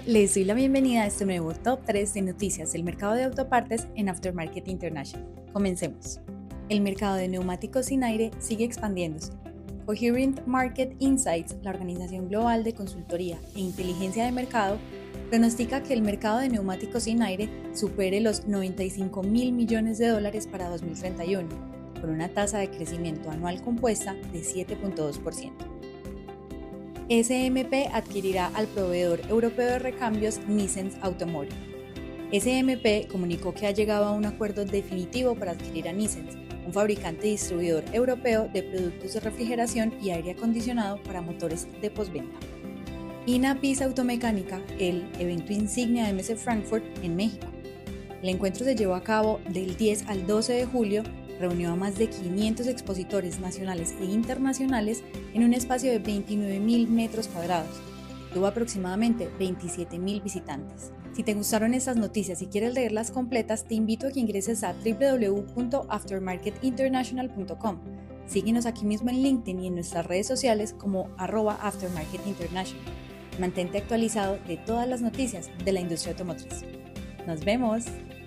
Les doy la bienvenida a este nuevo Top 3 de noticias del mercado de autopartes en Aftermarket International. Comencemos. El mercado de neumáticos sin aire sigue expandiéndose. Coherent Market Insights, la organización global de consultoría e inteligencia de mercado, pronostica que el mercado de neumáticos sin aire supere los $95.000 millones para 2031, con una tasa de crecimiento anual compuesta de 7.2%. SMP adquirirá al proveedor europeo de recambios Nissens Automotive. SMP comunicó que ha llegado a un acuerdo definitivo para adquirir a Nissens, un fabricante y distribuidor europeo de productos de refrigeración y aire acondicionado para motores de postventa. INA PIS Automecánica, el evento insignia de MC Frankfurt en México. El encuentro se llevó a cabo del 10 al 12 de julio, reunió a más de 500 expositores nacionales e internacionales en un espacio de 29.000 metros cuadrados. Tuvo aproximadamente 27.000 visitantes. Si te gustaron estas noticias y quieres leerlas completas, te invito a que ingreses a www.aftermarketinternational.com. Síguenos aquí mismo en LinkedIn y en nuestras redes sociales como @aftermarketinternational. Mantente actualizado de todas las noticias de la industria automotriz. ¡Nos vemos!